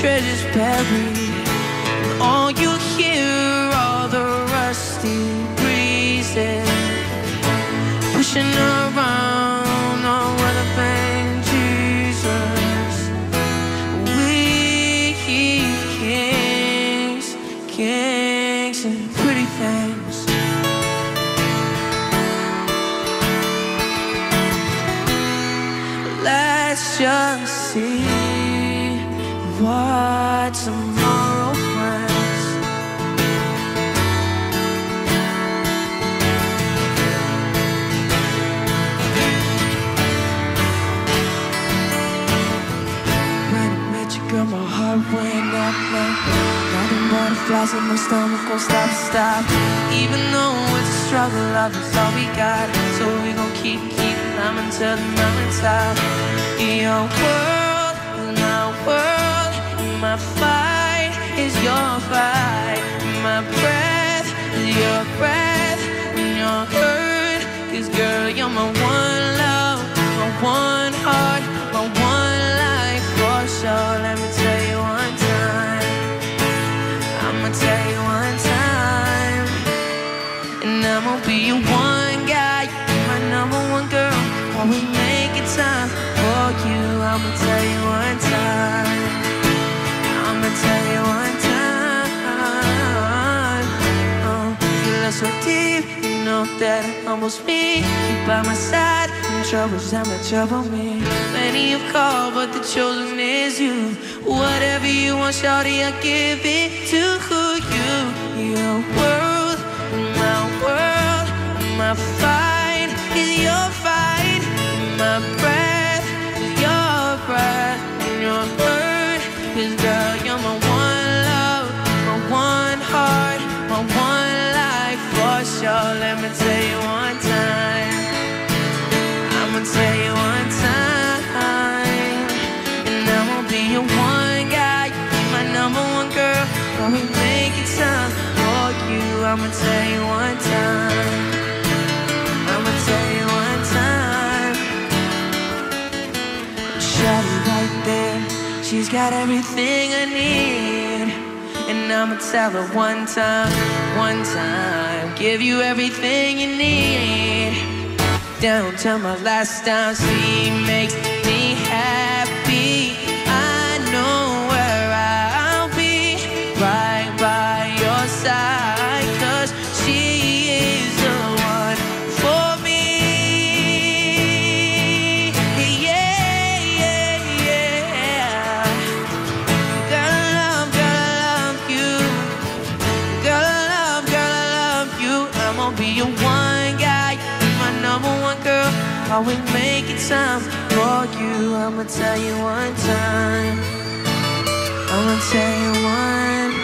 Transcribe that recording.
treasures buried. And all you hear are the rusty breezes pushing around on weather vane Jesus. We kings and pretty things. Let's just see what tomorrow brings. When I met you, girl, my heart went up, up. Nothing butterflies in my stomach won't stop. Even though it's a struggle, love is all we got. So we gon' keep climbing to the mountaintop. Your world is my world, my fight is your fight. My breath is your breath when you're hurt. 'Cause girl, you're my one love, my one heart, my one life for sure. Let me tell you one time, I'ma tell you one time. And I'ma be your one guy, my number one girl. While we make it time for you, I'ma tell you one time, I'ma tell you one time. Oh, you look so deep, you know that it humbles me. You by my side, in troubles that might trouble me. Many have called, but the chosen is you. Whatever you want, shawty, I'll give it to you. Your world, my fight is your fight. My breath is your breath when you're hurt. 'Cause girl, you're my one love, my one heart, my one life for sure. Let me tell you one time, I'ma tell you one time. And I won't be your one guy, you're my number one girl. When we make it time for you, I'ma tell you one time, I'ma tell you one time. Shawty right there, she's got everything I need. And I'ma tell her one time, give you everything you need. Down to my last dime, she makes me happy. I know where I'll be, right by your side. 'Cause she is the one for me. Be your one guy, my number one girl. While we make it time for you, I'ma tell you one time, I'ma tell you one